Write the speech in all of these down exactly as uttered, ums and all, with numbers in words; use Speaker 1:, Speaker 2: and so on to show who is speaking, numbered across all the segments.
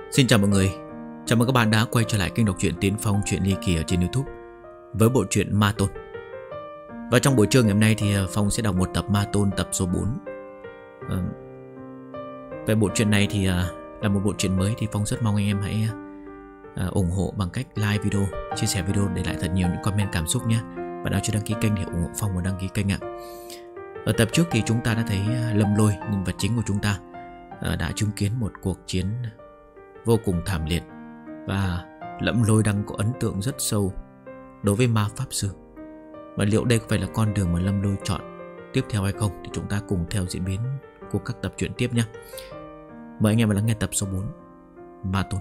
Speaker 1: Xin chào mọi người, chào mừng các bạn đã quay trở lại kênh đọc truyện Tiến Phong Truyện Ly Kỳ ở trên YouTube với bộ truyện Ma Tôn. Và trong buổi trưa ngày hôm nay thì Phong sẽ đọc một tập Ma Tôn tập số bốn. à, Về bộ truyện này thì à, là một bộ truyện mới thì Phong rất mong anh em hãy à, ủng hộ bằng cách like video, chia sẻ video, để lại thật nhiều những comment cảm xúc nhé. Và đã chưa đăng ký kênh thì ủng hộ Phong và đăng ký kênh ạ. Ở tập trước thì chúng ta đã thấy Lâm Lôi, nhân vật chính của chúng ta, à, đã chứng kiến một cuộc chiến vô cùng thảm liệt. Và Lâm Lôi đang có ấn tượng rất sâu đối với ma pháp sư. Và liệu đây có phải là con đường mà Lâm Lôi chọn tiếp theo hay không, thì chúng ta cùng theo diễn biến của các tập truyện tiếp nhé. Mời anh em vào lắng nghe tập số bốn, Ma Tôn.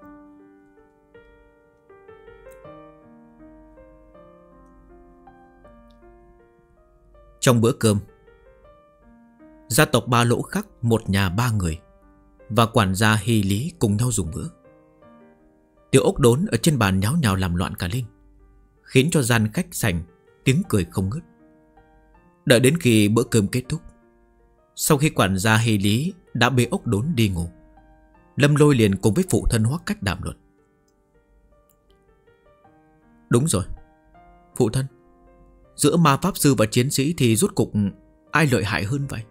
Speaker 1: Trong bữa cơm, gia tộc Ba Lỗ Khắc, một nhà ba người, và quản gia Hy Lý cùng nhau dùng bữa. Tiểu ốc đốn ở trên bàn nháo nhào làm loạn cả lên, khiến cho gian khách sành tiếng cười không ngớt. Đợi đến khi bữa cơm kết thúc, sau khi quản gia Hy Lý đã bê ốc đốn đi ngủ, Lâm Lôi liền cùng với phụ thân Hoắc Cách đàm luận. Đúng rồi, phụ thân, giữa ma pháp sư và chiến sĩ thì rốt cục ai lợi hại hơn vậy?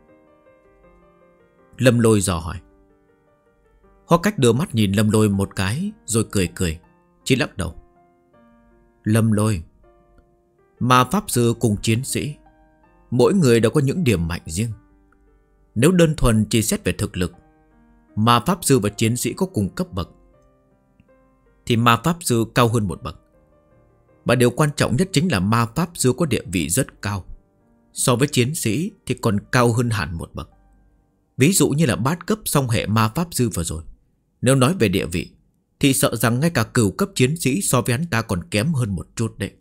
Speaker 1: Lâm Lôi dò hỏi. Hoắc Cách đưa mắt nhìn Lâm Lôi một cái rồi cười cười, chỉ lắc đầu. Lâm Lôi, ma pháp sư cùng chiến sĩ, mỗi người đều có những điểm mạnh riêng. Nếu đơn thuần chỉ xét về thực lực, ma pháp sư và chiến sĩ có cùng cấp bậc, thì ma pháp sư cao hơn một bậc. Và điều quan trọng nhất chính là ma pháp sư có địa vị rất cao, so với chiến sĩ thì còn cao hơn hẳn một bậc. Ví dụ như là bát cấp song hệ ma pháp sư vừa rồi, nếu nói về địa vị thì sợ rằng ngay cả cửu cấp chiến sĩ so với hắn ta còn kém hơn một chút đấy.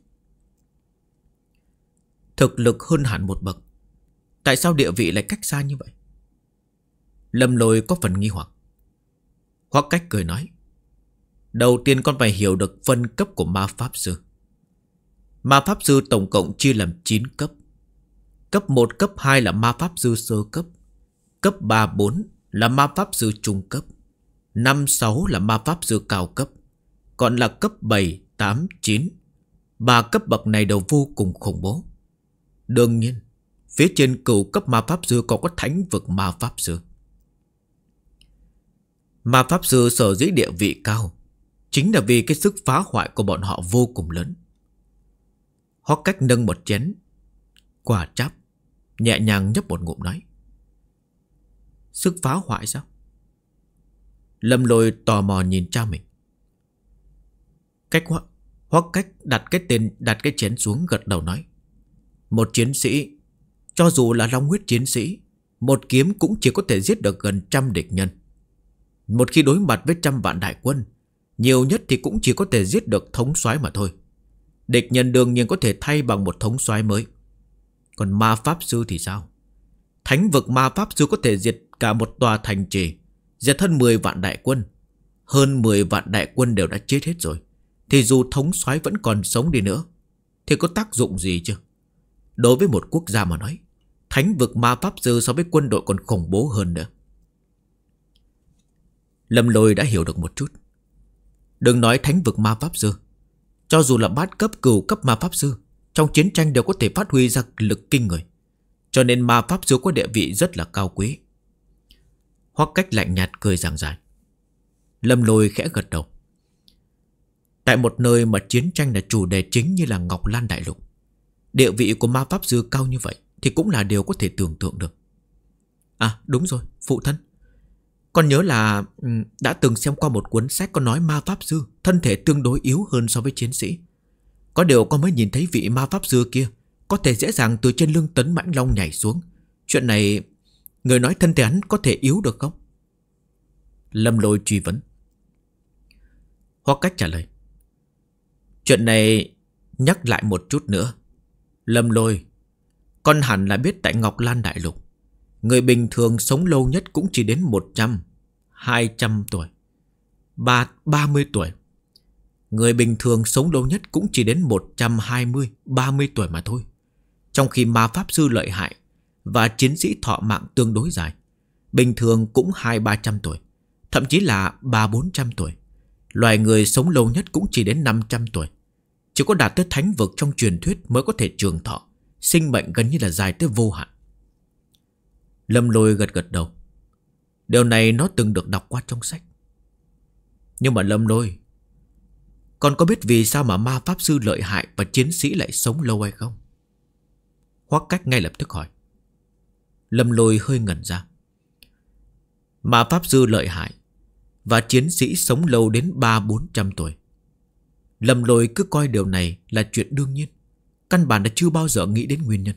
Speaker 1: Thực lực hơn hẳn một bậc, tại sao địa vị lại cách xa như vậy? Lâm Lôi có phần nghi hoặc. Hoắc Cách cười nói. Đầu tiên con phải hiểu được phân cấp của ma pháp sư. Ma pháp sư tổng cộng chia làm chín cấp. Cấp một, cấp hai là ma pháp sư sơ cấp, cấp ba, bốn là ma pháp sư trung cấp, năm, sáu là ma pháp sư cao cấp, còn là cấp bảy, tám, chín. Ba cấp bậc này đều vô cùng khủng bố. Đương nhiên, phía trên cửu cấp ma pháp sư còn có thánh vực ma pháp sư. Ma pháp sư sở dĩ địa vị cao chính là vì cái sức phá hoại của bọn họ vô cùng lớn. Hoắc Cách nâng một chén quả cháp, nhẹ nhàng nhấp một ngụm nói. Sức phá hoại sao? Lâm Lôi tò mò nhìn cha mình. Cách Hoắc Hoắc Cách đặt cái tên đặt cái chén xuống, gật đầu nói. Một chiến sĩ, cho dù là long huyết chiến sĩ, một kiếm cũng chỉ có thể giết được gần trăm địch nhân. Một khi đối mặt với trăm vạn đại quân, nhiều nhất thì cũng chỉ có thể giết được thống soái mà thôi. Địch nhân đương nhiên có thể thay bằng một thống soái mới. Còn ma pháp sư thì sao? Thánh vực ma pháp sư có thể diệt cả một tòa thành trì, diệt hơn mười vạn đại quân. Hơn mười vạn đại quân đều đã chết hết rồi, thì dù thống soái vẫn còn sống đi nữa thì có tác dụng gì chứ? Đối với một quốc gia mà nói, thánh vực ma pháp sư so với quân đội còn khủng bố hơn nữa. Lâm Lôi đã hiểu được một chút. Đừng nói thánh vực ma pháp sư, cho dù là bát cấp cửu cấp ma pháp sư, trong chiến tranh đều có thể phát huy ra lực kinh người. Cho nên ma pháp sư có địa vị rất là cao quý. Hoắc Cách lạnh nhạt cười giảng giải. Lâm Lôi khẽ gật đầu. Tại một nơi mà chiến tranh là chủ đề chính như là Ngọc Lan Đại Lục, địa vị của ma pháp sư cao như vậy thì cũng là điều có thể tưởng tượng được. À đúng rồi, phụ thân, con nhớ là đã từng xem qua một cuốn sách có nói ma pháp sư thân thể tương đối yếu hơn so với chiến sĩ. Có điều con mới nhìn thấy vị ma pháp sư kia có thể dễ dàng từ trên lưng tấn mãnh long nhảy xuống. Chuyện này, người nói thân thể hắn có thể yếu được không? Lâm Lôi truy vấn. Hoắc Cách trả lời. Chuyện này nhắc lại một chút nữa. Lâm Lôi, con hẳn là biết tại Ngọc Lan Đại Lục, người bình thường sống lâu nhất cũng chỉ đến một trăm, hai trăm tuổi, ba, ba mươi tuổi. Người bình thường sống lâu nhất cũng chỉ đến một trăm hai mươi, ba mươi tuổi mà thôi. Trong khi ma pháp sư lợi hại và chiến sĩ thọ mạng tương đối dài, bình thường cũng hai ba trăm tuổi, thậm chí là ba bốn trăm tuổi. Loài người sống lâu nhất cũng chỉ đến năm trăm tuổi. Chỉ có đạt tới thánh vực trong truyền thuyết mới có thể trường thọ, sinh mệnh gần như là dài tới vô hạn. Lâm Lôi gật gật đầu. Điều này nó từng được đọc qua trong sách. Nhưng mà Lâm Lôi, con có biết vì sao mà ma pháp sư lợi hại và chiến sĩ lại sống lâu hay không? Hoắc Cách ngay lập tức hỏi. Lâm Lôi hơi ngẩn ra. Ma pháp sư lợi hại và chiến sĩ sống lâu đến ba bốn trăm tuổi. Lâm Lôi cứ coi điều này là chuyện đương nhiên, căn bản đã chưa bao giờ nghĩ đến nguyên nhân.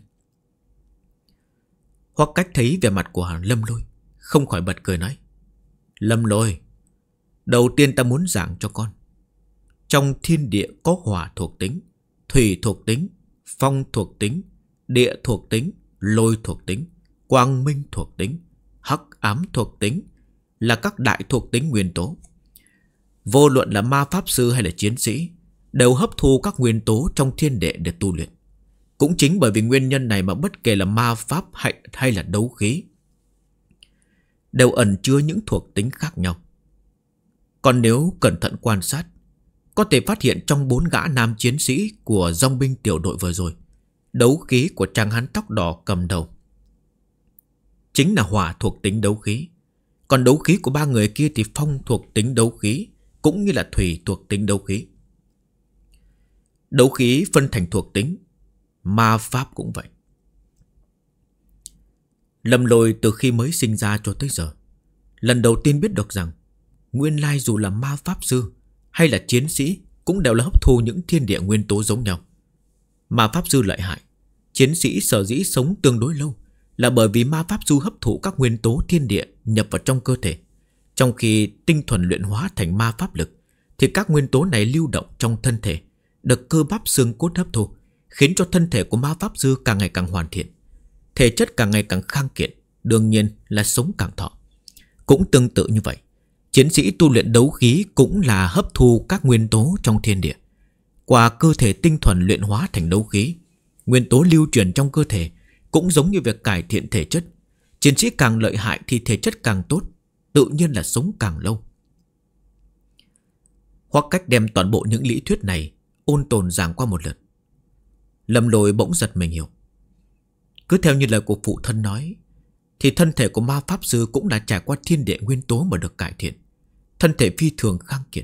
Speaker 1: Hoắc Cách thấy vẻ mặt của hàng Lâm Lôi, không khỏi bật cười nói. Lâm Lôi, đầu tiên ta muốn giảng cho con. Trong thiên địa có hỏa thuộc tính, thủy thuộc tính, phong thuộc tính, địa thuộc tính, lôi thuộc tính, quang minh thuộc tính, hắc ám thuộc tính, là các đại thuộc tính nguyên tố. Vô luận là ma pháp sư hay là chiến sĩ đều hấp thu các nguyên tố trong thiên địa để tu luyện. Cũng chính bởi vì nguyên nhân này mà bất kể là ma pháp hay, hay là đấu khí đều ẩn chứa những thuộc tính khác nhau. Còn nếu cẩn thận quan sát, có thể phát hiện trong bốn gã nam chiến sĩ của dòng binh tiểu đội vừa rồi, đấu khí của chàng hắn tóc đỏ cầm đầu chính là hỏa thuộc tính đấu khí. Còn đấu khí của ba người kia thì phong thuộc tính đấu khí, cũng như là thủy thuộc tính đấu khí. Đấu khí phân thành thuộc tính, ma pháp cũng vậy. Lâm Lôi từ khi mới sinh ra cho tới giờ, lần đầu tiên biết được rằng nguyên lai dù là ma pháp sư hay là chiến sĩ cũng đều là hấp thu những thiên địa nguyên tố giống nhau. Ma pháp sư lợi hại, chiến sĩ sở dĩ sống tương đối lâu là bởi vì ma pháp sư hấp thụ các nguyên tố thiên địa nhập vào trong cơ thể. Trong khi tinh thuần luyện hóa thành ma pháp lực thì các nguyên tố này lưu động trong thân thể, được cơ bắp xương cốt hấp thu, khiến cho thân thể của ma pháp sư càng ngày càng hoàn thiện, thể chất càng ngày càng khang kiện, đương nhiên là sống càng thọ. Cũng tương tự như vậy, chiến sĩ tu luyện đấu khí cũng là hấp thu các nguyên tố trong thiên địa, qua cơ thể tinh thuần luyện hóa thành đấu khí. Nguyên tố lưu truyền trong cơ thể cũng giống như việc cải thiện thể chất. Chiến sĩ càng lợi hại thì thể chất càng tốt, tự nhiên là sống càng lâu. Hoắc Cách đem toàn bộ những lý thuyết này ôn tồn giảng qua một lượt. Lâm Lôi bỗng giật mình hiểu. Cứ theo như lời của phụ thân nói thì thân thể của ma pháp sư cũng đã trải qua thiên địa nguyên tố mà được cải thiện, thân thể phi thường khang kiện.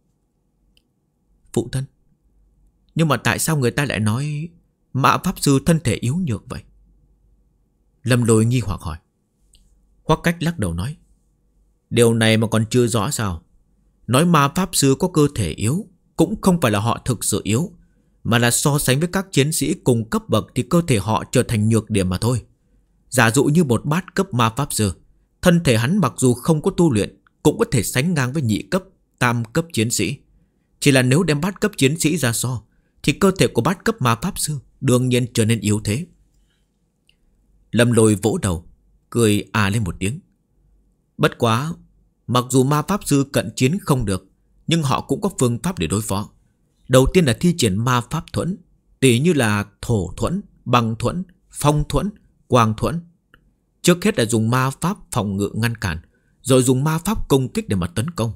Speaker 1: Phụ thân, nhưng mà tại sao người ta lại nói ma pháp sư thân thể yếu nhược vậy? Lâm Lôi nghi hoặc hỏi. Hoắc Cách lắc đầu nói. Điều này mà còn chưa rõ sao? Nói ma pháp sư có cơ thể yếu cũng không phải là họ thực sự yếu, mà là so sánh với các chiến sĩ cùng cấp bậc thì cơ thể họ trở thành nhược điểm mà thôi. Giả dụ như một bát cấp ma pháp sư, thân thể hắn mặc dù không có tu luyện cũng có thể sánh ngang với nhị cấp, tam cấp chiến sĩ. Chỉ là nếu đem bát cấp chiến sĩ ra so thì cơ thể của bát cấp ma pháp sư đương nhiên trở nên yếu thế. Lâm Lôi vỗ đầu, cười à lên một tiếng. Bất quá, mặc dù ma pháp sư cận chiến không được, nhưng họ cũng có phương pháp để đối phó. Đầu tiên là thi triển ma pháp thuẫn, tỉ như là thổ thuẫn, băng thuẫn, phong thuẫn, quang thuẫn. Trước hết là dùng ma pháp phòng ngự ngăn cản, rồi dùng ma pháp công kích để mà tấn công.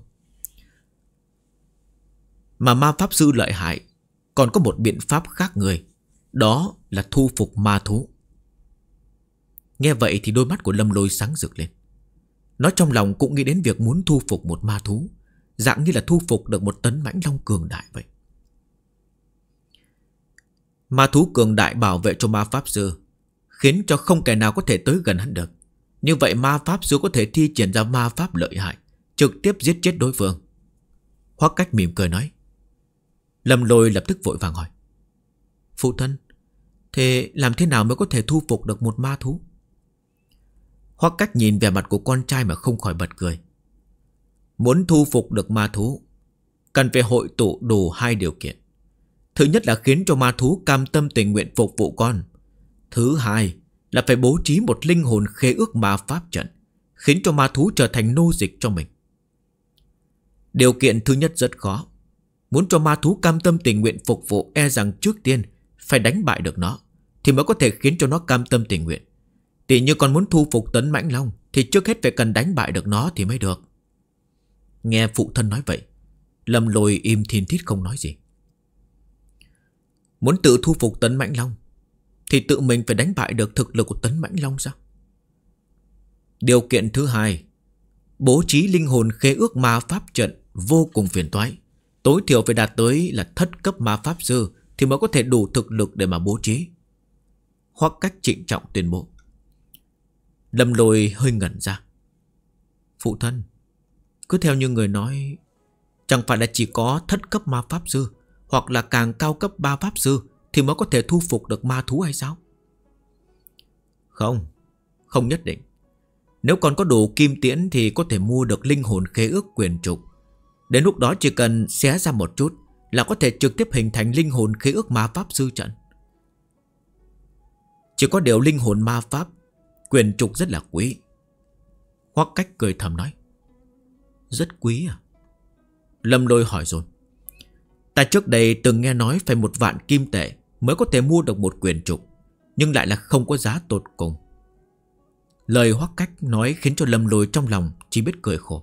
Speaker 1: Mà ma pháp sư lợi hại còn có một biện pháp khác người, đó là thu phục ma thú. Nghe vậy thì đôi mắt của Lâm Lôi sáng rực lên. Nó trong lòng cũng nghĩ đến việc muốn thu phục một ma thú, dạng như là thu phục được một tấn mãnh long cường đại vậy. Ma thú cường đại bảo vệ cho ma pháp sư, khiến cho không kẻ nào có thể tới gần hắn được. Như vậy ma pháp sư có thể thi triển ra ma pháp lợi hại, trực tiếp giết chết đối phương. Hoắc Cách mỉm cười nói. Lâm Lôi lập tức vội vàng hỏi. Phụ thân, thế làm thế nào mới có thể thu phục được một ma thú? Hoắc Cách nhìn vẻ mặt của con trai mà không khỏi bật cười. Muốn thu phục được ma thú, cần phải hội tụ đủ hai điều kiện. Thứ nhất là khiến cho ma thú cam tâm tình nguyện phục vụ con. Thứ hai là phải bố trí một linh hồn khế ước ma pháp trận, khiến cho ma thú trở thành nô dịch cho mình. Điều kiện thứ nhất rất khó. Muốn cho ma thú cam tâm tình nguyện phục vụ, e rằng trước tiên phải đánh bại được nó, thì mới có thể khiến cho nó cam tâm tình nguyện. Tỷ như còn muốn thu phục tấn mãnh long thì trước hết phải cần đánh bại được nó thì mới được. Nghe phụ thân nói vậy, Lâm Lôi im thiên thít không nói gì. Muốn tự thu phục Tấn Mãnh Long thì tự mình phải đánh bại được thực lực của Tấn Mãnh Long sao? Điều kiện thứ hai, bố trí linh hồn khế ước ma pháp trận vô cùng phiền toái. Tối thiểu phải đạt tới là thất cấp ma pháp sư thì mới có thể đủ thực lực để mà bố trí. Hoắc Cách trịnh trọng tuyên bố. Lâm Lôi hơi ngẩn ra. Phụ thân, cứ theo như người nói, chẳng phải là chỉ có thất cấp ma pháp sư hoặc là càng cao cấp ba pháp sư thì mới có thể thu phục được ma thú hay sao? Không, không nhất định. Nếu còn có đủ kim tiễn thì có thể mua được linh hồn khế ước quyền trục. Đến lúc đó chỉ cần xé ra một chút là có thể trực tiếp hình thành linh hồn khế ước ma pháp sư trận. Chỉ có điều linh hồn ma pháp quyền trục rất là quý. Hoắc Cách cười thầm nói. Rất quý à? Lâm Lôi hỏi rồi. Ta trước đây từng nghe nói phải một vạn kim tệ mới có thể mua được một quyền trục, nhưng lại là không có giá tột cùng. Lời Hoắc Cách nói khiến cho Lâm Lôi trong lòng chỉ biết cười khổ.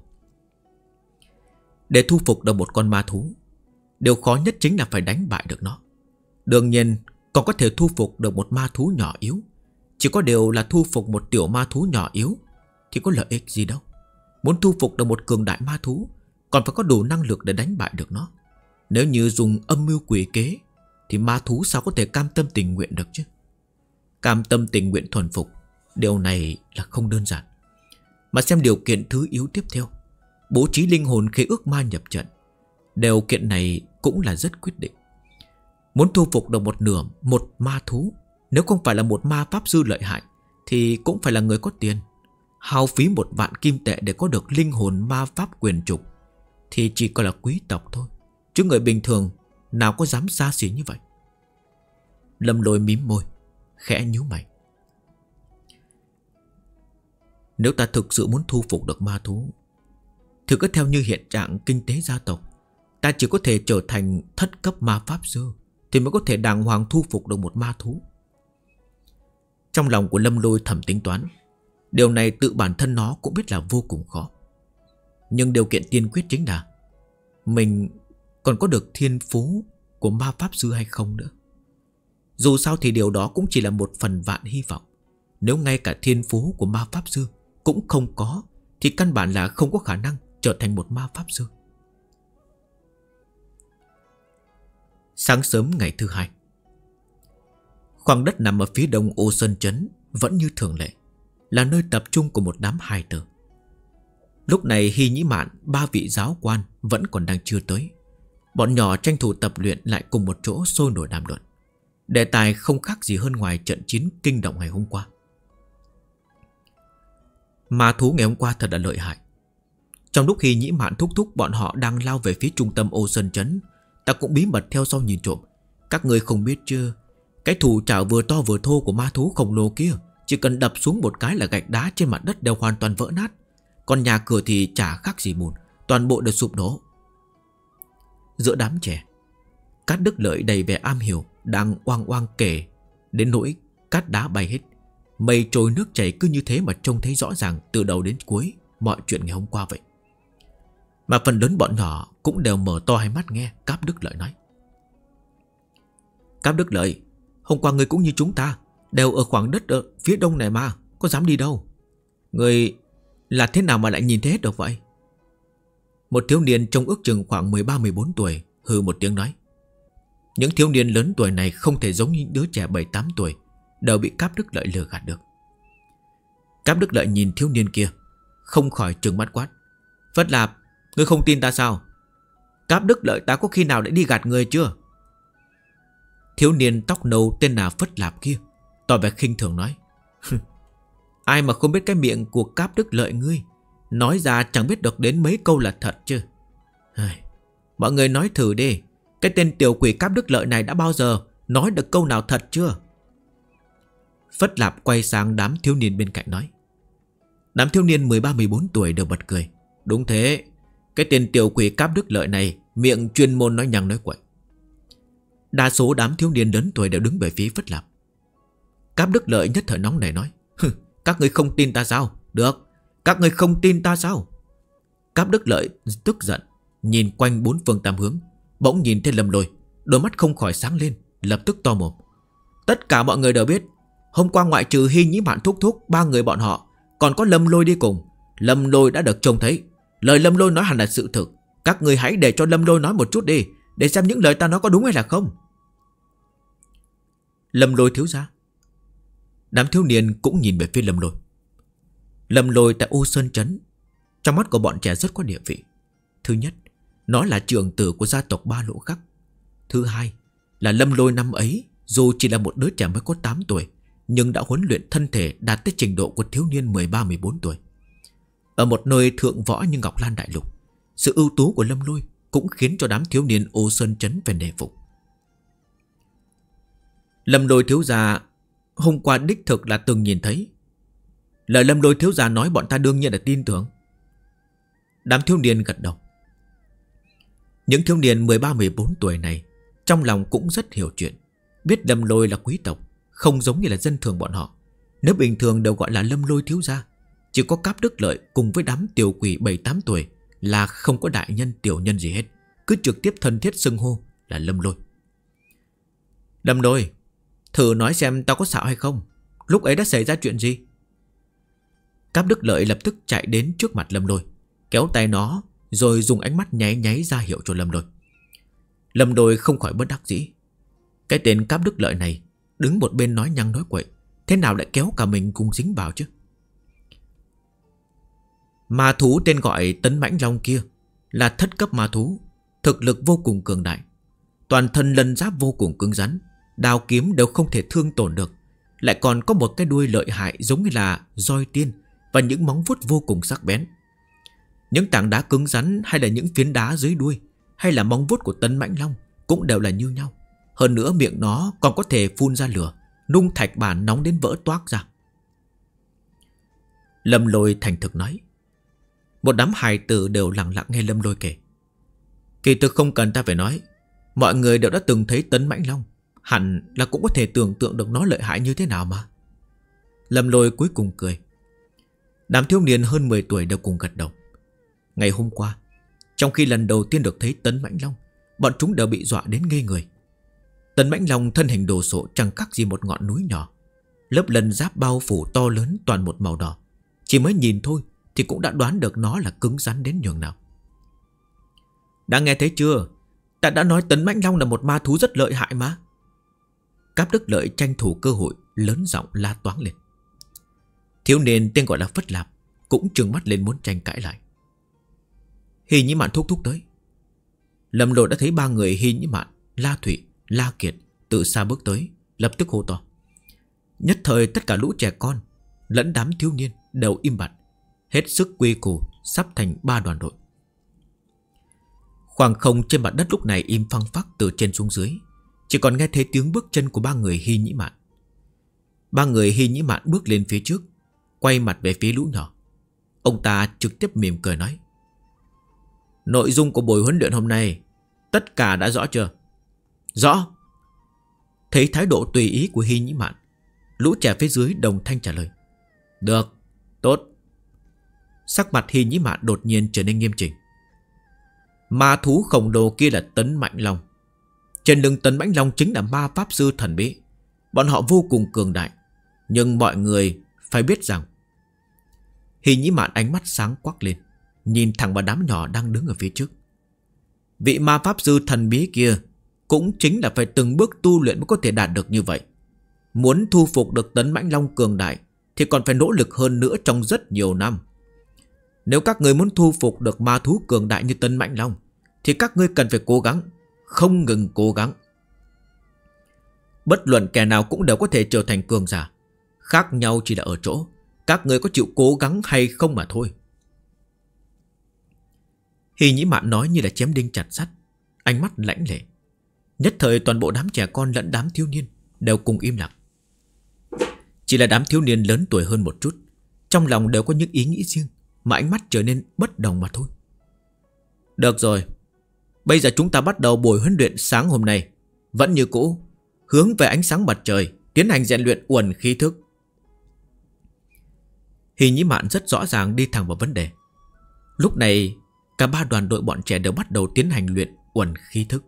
Speaker 1: Để thu phục được một con ma thú, điều khó nhất chính là phải đánh bại được nó. Đương nhiên còn có thể thu phục được một ma thú nhỏ yếu. Chỉ có điều là thu phục một tiểu ma thú nhỏ yếu thì có lợi ích gì đâu. Muốn thu phục được một cường đại ma thú còn phải có đủ năng lực để đánh bại được nó. Nếu như dùng âm mưu quỷ kế thì ma thú sao có thể cam tâm tình nguyện được chứ? Cam tâm tình nguyện thuần phục, điều này là không đơn giản. Mà xem điều kiện thứ yếu tiếp theo, bố trí linh hồn khế ước ma nhập trận. Điều kiện này cũng là rất quyết định. Muốn thu phục được một nửa một ma thú, nếu không phải là một ma pháp sư lợi hại thì cũng phải là người có tiền. Hao phí một vạn kim tệ để có được linh hồn ma pháp quyền trục thì chỉ còn là quý tộc thôi, chứ người bình thường nào có dám xa xỉ như vậy. Lâm Lôi mím môi, khẽ nhíu mày. Nếu ta thực sự muốn thu phục được ma thú thì cứ theo như hiện trạng kinh tế gia tộc, ta chỉ có thể trở thành thất cấp ma pháp sư thì mới có thể đàng hoàng thu phục được một ma thú. Trong lòng của Lâm Lôi thầm tính toán, điều này tự bản thân nó cũng biết là vô cùng khó. Nhưng điều kiện tiên quyết chính là mình còn có được thiên phú của ma pháp sư hay không nữa. Dù sao thì điều đó cũng chỉ là một phần vạn hy vọng. Nếu ngay cả thiên phú của ma pháp sư cũng không có thì căn bản là không có khả năng trở thành một ma pháp sư. Sáng sớm ngày thứ hai, khoảng đất nằm ở phía đông Ô Sơn Trấn vẫn như thường lệ, là nơi tập trung của một đám hài tử. Lúc này Hy Nhĩ Mạn, ba vị giáo quan vẫn còn đang chưa tới. Bọn nhỏ tranh thủ tập luyện lại cùng một chỗ sôi nổi đàm luận. Đề tài không khác gì hơn ngoài trận chiến kinh động ngày hôm qua. Ma thú ngày hôm qua thật là lợi hại. Trong lúc Hy Nhĩ Mạn thúc thúc bọn họ đang lao về phía trung tâm Ô Sơn Trấn, ta cũng bí mật theo sau nhìn trộm. Các người không biết chưa, cái thủ trảo vừa to vừa thô của ma thú khổng lồ kia chỉ cần đập xuống một cái là gạch đá trên mặt đất đều hoàn toàn vỡ nát. Còn nhà cửa thì chả khác gì bùn, toàn bộ đều sụp đổ. Giữa đám trẻ, Cát Đức Lợi đầy vẻ am hiểu đang oang oang kể đến nỗi cát đá bay hết, mây trôi nước chảy, cứ như thế mà trông thấy rõ ràng từ đầu đến cuối mọi chuyện ngày hôm qua vậy. Mà phần lớn bọn nhỏ cũng đều mở to hai mắt nghe Cáp Đức Lợi nói. Cáp Đức Lợi, hôm qua người cũng như chúng ta đều ở khoảng đất ở phía đông này mà, có dám đi đâu. Người là thế nào mà lại nhìn thấy hết được vậy? Một thiếu niên trông ước chừng khoảng mười ba mười bốn tuổi hừ một tiếng nói. Những thiếu niên lớn tuổi này không thể giống như đứa trẻ bảy tám tuổi, đều bị Cáp Đức Lợi lừa gạt được. Cáp Đức Lợi nhìn thiếu niên kia, không khỏi trừng mắt quát. Phất Lạp, ngươi không tin ta sao? Cáp Đức Lợi ta có khi nào đã đi gạt người chưa? Thiếu niên tóc nâu tên là Phất Lạp kia tỏ vẻ khinh thường nói. Ai mà không biết cái miệng của Cáp Đức Lợi ngươi, nói ra chẳng biết được đến mấy câu là thật chứ. Mọi người nói thử đi, cái tên tiểu quỷ Cáp Đức Lợi này đã bao giờ nói được câu nào thật chưa? Phất Lạp quay sang đám thiếu niên bên cạnh nói. Đám thiếu niên mười ba mười bốn tuổi đều bật cười. Đúng thế, cái tên tiểu quỷ Cáp Đức Lợi này miệng chuyên môn nói nhăng nói quậy. Đa số đám thiếu niên lớn tuổi đều đứng về phía Phất Lạp. Cáp Đức Lợi nhất thời nóng này nói. Các người không tin ta sao? Được, các người không tin ta sao? Cáp Đức Lợi tức giận, nhìn quanh bốn phương tám hướng, bỗng nhìn thấy Lâm Lôi, đôi mắt không khỏi sáng lên, lập tức to mồm. Tất cả mọi người đều biết, hôm qua ngoại trừ Hy Nhĩ Mạn thúc thúc ba người bọn họ, còn có Lâm Lôi đi cùng. Lâm Lôi đã được trông thấy. Lời Lâm Lôi nói hẳn là sự thực. Các người hãy để cho Lâm Lôi nói một chút đi, để xem những lời ta nói có đúng hay là không. Lâm Lôi thiếu gia. Đám thiếu niên cũng nhìn về phía Lâm Lôi. Lâm Lôi tại Ô Sơn Trấn, trong mắt của bọn trẻ rất có địa vị. Thứ nhất, nó là trưởng tử của gia tộc Ba Lỗ Khắc. Thứ hai là Lâm Lôi năm ấy, dù chỉ là một đứa trẻ mới có tám tuổi, nhưng đã huấn luyện thân thể đạt tới trình độ của thiếu niên mười ba mười bốn tuổi. Ở một nơi thượng võ như Ngọc Lan Đại Lục, sự ưu tú của Lâm Lôi cũng khiến cho đám thiếu niên Ô Sơn Trấn phải nể phục. Lâm Lôi thiếu gia hôm qua đích thực là từng nhìn thấy. Lời Lâm Lôi thiếu gia nói bọn ta đương nhiên là tin tưởng. Đám thiếu niên gật đầu. Những thiếu niên mười ba mười bốn tuổi này trong lòng cũng rất hiểu chuyện, biết Lâm Lôi là quý tộc, không giống như là dân thường bọn họ. Nếu bình thường đều gọi là Lâm Lôi thiếu gia, chỉ có Cáp Đức Lợi cùng với đám tiểu quỷ bảy tám tuổi là không có đại nhân tiểu nhân gì hết, cứ trực tiếp thân thiết xưng hô là Lâm Lôi. Lâm Lôi, thử nói xem tao có xạo hay không, lúc ấy đã xảy ra chuyện gì? Cáp Đức Lợi lập tức chạy đến trước mặt Lâm Lôi, kéo tay nó, rồi dùng ánh mắt nháy nháy ra hiệu cho Lâm Lôi. Lâm Lôi không khỏi bất đắc dĩ. Cái tên Cáp Đức Lợi này đứng một bên nói nhăng nói quậy, thế nào lại kéo cả mình cùng dính vào chứ? Ma thú tên gọi Tấn Mãnh Long kia là thất cấp ma thú, thực lực vô cùng cường đại, toàn thân lân giáp vô cùng cứng rắn, đao kiếm đều không thể thương tổn được, lại còn có một cái đuôi lợi hại giống như là roi tiên và những móng vuốt vô cùng sắc bén. Những tảng đá cứng rắn hay là những phiến đá dưới đuôi hay là móng vuốt của Tấn Mãnh Long cũng đều là như nhau. Hơn nữa miệng nó còn có thể phun ra lửa, nung thạch bản nóng đến vỡ toác ra. Lâm Lôi thành thực nói. Một đám hài tử đều lặng lặng nghe Lâm Lôi kể. Kỳ thực không cần ta phải nói, mọi người đều đã từng thấy Tấn Mãnh Long, hẳn là cũng có thể tưởng tượng được nó lợi hại như thế nào mà. Lâm Lôi cuối cùng cười. Đám thiếu niên hơn mười tuổi đều cùng gật đầu. Ngày hôm qua, trong khi lần đầu tiên được thấy Tấn Mãnh Long, bọn chúng đều bị dọa đến ngây người. Tấn Mãnh Long thân hình đồ sộ chẳng khác gì một ngọn núi nhỏ, lớp lân giáp bao phủ to lớn toàn một màu đỏ. Chỉ mới nhìn thôi thì cũng đã đoán được nó là cứng rắn đến nhường nào. Đã nghe thấy chưa? Ta đã nói Tấn Mãnh Long là một ma thú rất lợi hại mà. Cáp Đức Lợi tranh thủ cơ hội lớn giọng la toáng lên. Thiếu niên tên gọi là Phất Lạp cũng trừng mắt lên muốn tranh cãi lại. Hy Nhĩ Mạn thúc thúc tới. Lâm Lôi đã thấy ba người Hy Nhĩ Mạn, La Thụy, La Kiệt từ xa bước tới, lập tức hô to. Nhất thời tất cả lũ trẻ con lẫn đám thiếu niên đều im bặt, hết sức quy củ, sắp thành ba đoàn đội. Khoảng không trên mặt đất lúc này im phăng phắc từ trên xuống dưới, chỉ còn nghe thấy tiếng bước chân của ba người Hy Nhĩ Mạn. Ba người Hy Nhĩ Mạn bước lên phía trước, quay mặt về phía lũ nhỏ. Ông ta trực tiếp mỉm cười nói. Nội dung của buổi huấn luyện hôm nay tất cả đã rõ chưa? Rõ. Thấy thái độ tùy ý của Hy Nhĩ Mạn, lũ trẻ phía dưới đồng thanh trả lời. Được, tốt. Sắc mặt Hy Nhĩ Mạn đột nhiên trở nên nghiêm chỉnh. Ma thú khổng lồ kia là Tấn Mãnh Long. Trên lưng Tấn Mãnh Long chính là ma pháp sư thần bí. Bọn họ vô cùng cường đại, nhưng mọi người phải biết rằng. Hy Nhĩ Mạn ánh mắt sáng quắc lên, nhìn thẳng vào đám nhỏ đang đứng ở phía trước. Vị ma pháp sư thần bí kia cũng chính là phải từng bước tu luyện mới có thể đạt được như vậy. Muốn thu phục được Tấn Mãnh Long cường đại thì còn phải nỗ lực hơn nữa trong rất nhiều năm. Nếu các người muốn thu phục được ma thú cường đại như Tấn Mãnh Long thì các ngươi cần phải cố gắng, không ngừng cố gắng. Bất luận kẻ nào cũng đều có thể trở thành cường giả, khác nhau chỉ là ở chỗ các người có chịu cố gắng hay không mà thôi. Hy Nhĩ Mạn nói như là chém đinh chặt sắt, ánh mắt lãnh lệ. Nhất thời toàn bộ đám trẻ con lẫn đám thiếu niên đều cùng im lặng. Chỉ là đám thiếu niên lớn tuổi hơn một chút, trong lòng đều có những ý nghĩ riêng, mà ánh mắt trở nên bất đồng mà thôi. Được rồi, bây giờ chúng ta bắt đầu buổi huấn luyện sáng hôm nay. Vẫn như cũ, hướng về ánh sáng mặt trời, tiến hành rèn luyện uẩn khí thức. Hy Nhĩ Mạn rất rõ ràng đi thẳng vào vấn đề. Lúc này Cả ba đoàn đội bọn trẻ đều bắt đầu tiến hành luyện uẩn khí thức.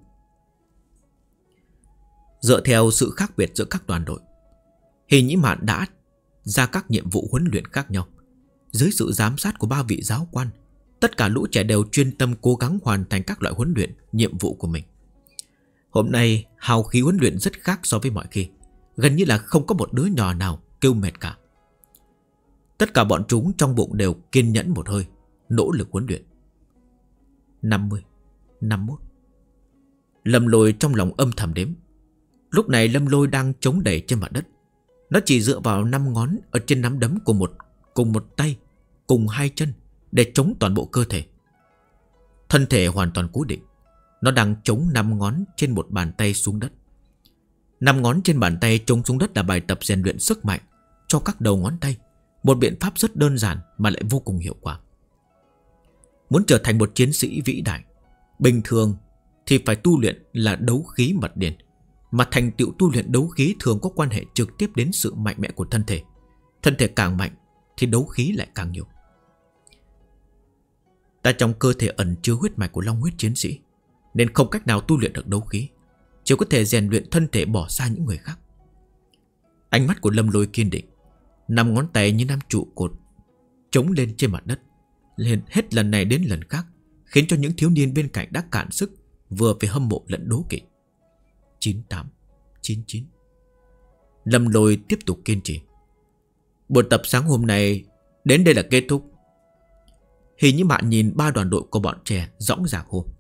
Speaker 1: Dựa theo sự khác biệt giữa các đoàn đội, Hình Nhĩ Mạn đã ra các nhiệm vụ huấn luyện khác nhau. Dưới sự giám sát của ba vị giáo quan, tất cả lũ trẻ đều chuyên tâm cố gắng hoàn thành các loại huấn luyện, nhiệm vụ của mình. Hôm nay hào khí huấn luyện rất khác so với mọi khi. Gần như là không có một đứa nhỏ nào kêu mệt cả. Tất cả bọn chúng trong bụng đều kiên nhẫn một hơi, nỗ lực huấn luyện. Năm mươi, năm mươi mốt. Lâm Lôi trong lòng âm thầm đếm. Lúc này Lâm Lôi đang chống đẩy trên mặt đất. Nó chỉ dựa vào năm ngón ở trên nắm đấm của một cùng một tay, cùng hai chân để chống toàn bộ cơ thể. Thân thể hoàn toàn cố định. Nó đang chống năm ngón trên một bàn tay xuống đất. Năm ngón trên bàn tay chống xuống đất là bài tập rèn luyện sức mạnh cho các đầu ngón tay. Một biện pháp rất đơn giản mà lại vô cùng hiệu quả. Muốn trở thành một chiến sĩ vĩ đại, bình thường thì phải tu luyện là đấu khí mật điển. Mà thành tựu tu luyện đấu khí thường có quan hệ trực tiếp đến sự mạnh mẽ của thân thể. Thân thể càng mạnh thì đấu khí lại càng nhiều. Ta trong cơ thể ẩn chứa huyết mạch của long huyết chiến sĩ, nên không cách nào tu luyện được đấu khí, chỉ có thể rèn luyện thân thể bỏ xa những người khác. Ánh mắt của Lâm Lôi kiên định. Năm ngón tay như năm trụ cột chống lên trên mặt đất, lên hết lần này đến lần khác, khiến cho những thiếu niên bên cạnh đã cạn sức, vừa phải hâm mộ lẫn đố kỵ. Chín tám, chín chín. Lâm Lôi tiếp tục kiên trì. Buổi tập sáng hôm nay đến đây là kết thúc. Hình như bạn nhìn ba đoàn đội của bọn trẻ dõng dạc hô.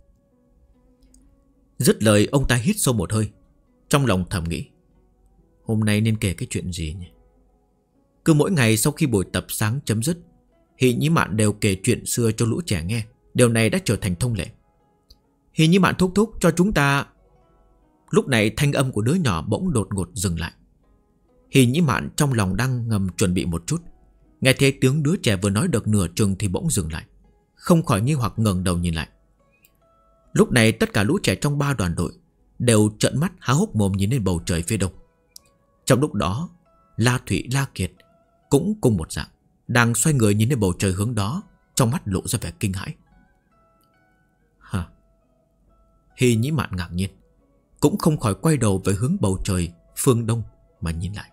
Speaker 1: Dứt lời ông ta hít sâu một hơi, trong lòng thầm nghĩ, hôm nay nên kể cái chuyện gì nhỉ? Cứ mỗi ngày sau khi buổi tập sáng chấm dứt, Hình Nhĩ Mạn đều kể chuyện xưa cho lũ trẻ nghe. Điều này đã trở thành thông lệ. Hình Nhĩ Mạn thúc thúc cho chúng ta. Lúc này thanh âm của đứa nhỏ bỗng đột ngột dừng lại. Hình Nhĩ Mạn trong lòng đang ngầm chuẩn bị một chút, nghe thấy tiếng đứa trẻ vừa nói được nửa chừng thì bỗng dừng lại, không khỏi nghi hoặc ngẩng đầu nhìn lại. Lúc này tất cả lũ trẻ trong ba đoàn đội đều trợn mắt há hốc mồm nhìn lên bầu trời phía đông. Trong lúc đó, La Thụy, La Kiệt cũng cùng một dạng, đang xoay người nhìn lên bầu trời hướng đó, trong mắt lộ ra vẻ kinh hãi. Hả? Hình Nhĩ Mạn ngạc nhiên, cũng không khỏi quay đầu về hướng bầu trời phương đông mà nhìn lại.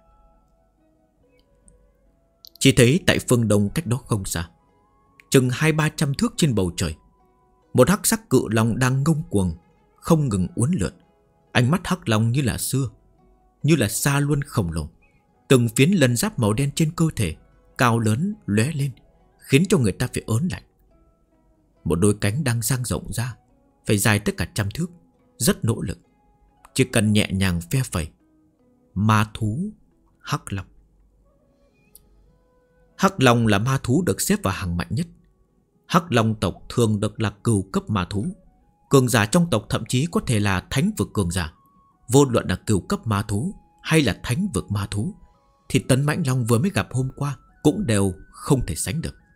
Speaker 1: Chỉ thấy tại phương đông cách đó không xa, chừng hai ba trăm thước trên bầu trời, một hắc sắc cự long đang ngông cuồng, không ngừng uốn lượn. Ánh mắt hắc long như là xưa, như là sa luân khổng lồ. Từng phiến lân giáp màu đen trên cơ thể cao lớn lóe lên, khiến cho người ta phải ớn lạnh. Một đôi cánh đang dang rộng ra, phải dài tất cả trăm thước, rất nỗ lực, chỉ cần nhẹ nhàng phe phẩy. Ma thú hắc long. Hắc long là ma thú được xếp vào hàng mạnh nhất. Hắc long tộc thường được là cừu cấp ma thú. Cường giả trong tộc thậm chí có thể là thánh vực cường giả. Vô luận là cừu cấp ma thú hay là thánh vực ma thú, thì Tấn Mãnh Long vừa mới gặp hôm qua cũng đều không thể sánh được.